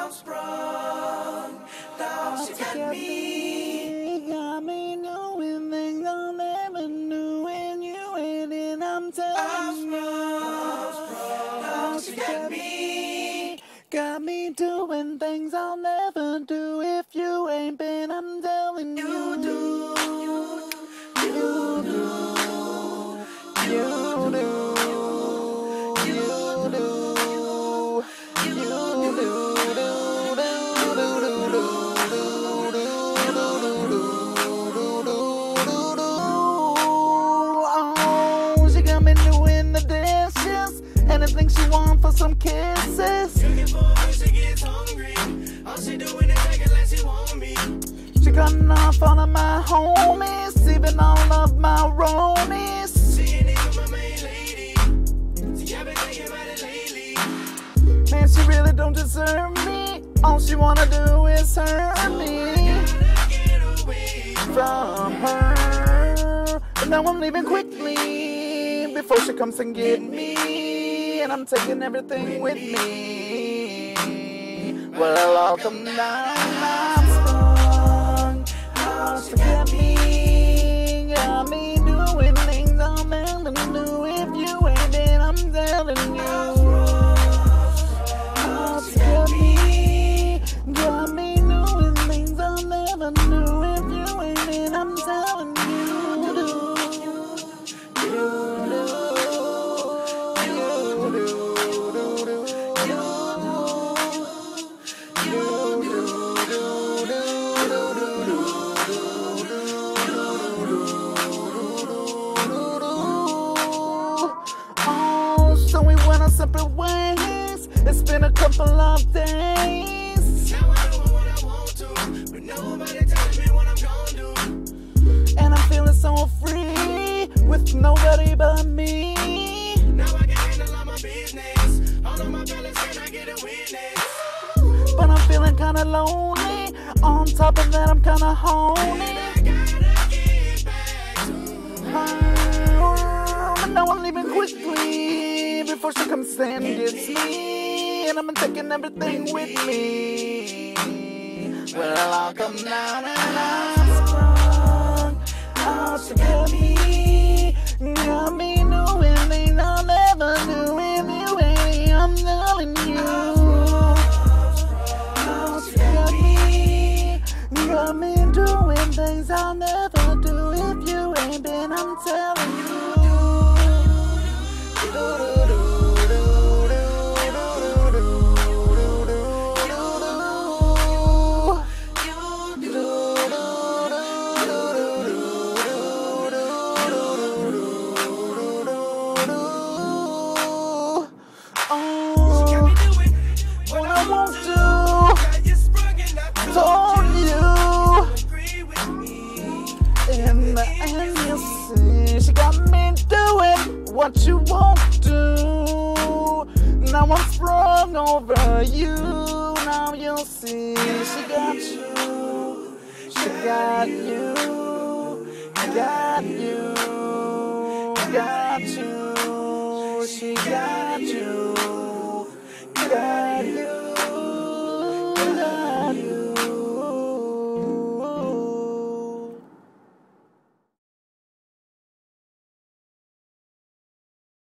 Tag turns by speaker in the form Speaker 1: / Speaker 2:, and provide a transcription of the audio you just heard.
Speaker 1: I'm sprung. Thought she got me.
Speaker 2: Got me doing things I'll never do when you ain't in. I'm telling you.
Speaker 1: Thought she got me.
Speaker 2: Got me doing things I'll never do if you ain't been. I'm telling you.
Speaker 1: You do.
Speaker 2: You do. You do. You do. You do. Oh, she got me doing the dishes. Anything she wants for some kisses.
Speaker 1: Looking for her, she gets hungry. All she doing is acting like she want me.
Speaker 2: She cutting off all of my homies, even all of my ronies.
Speaker 1: She ain't even my main lady. See, I've been thinking about it lately.
Speaker 2: Man, she really don't deserve me. All she wanna do is hurt me.
Speaker 1: Gotta get away
Speaker 2: From her. But now I'm leaving quickly before she comes and get me. And I'm taking everything with me. Well, I'll come down. I'm sprung. How she got me. Got me doing things I'll never do if you ain't in. I'm telling you. How she got me. Got me doing things I'll never do if you ain't in. I'm telling you. So we went our separate ways. It's been a couple of days.
Speaker 1: Now I do what I want to, but nobody tells me what I'm gonna do.
Speaker 2: And I'm feeling so free with nobody but me.
Speaker 1: Now I can handle all my business. All of my fellas, can I get a witness?
Speaker 2: But I'm feeling kinda lonely. On top of that, I'm kinda horny.
Speaker 1: I gotta get back to her.
Speaker 2: But now I'm leaving quickly before she comes and gets me. And I'm taking everything with me. Well, I'll come down and I'm sprung. Oh, she got me. Got me doing things I'll never do if you ain't. I'm telling you. Oh, she got me. Got me doing things I'll never do if you ain't been. I'm telling you. She got me doing what you won't do. Now I'm sprung over you. Now you'll see. She got you. She got you. Got you. Got you. She got you. Got you.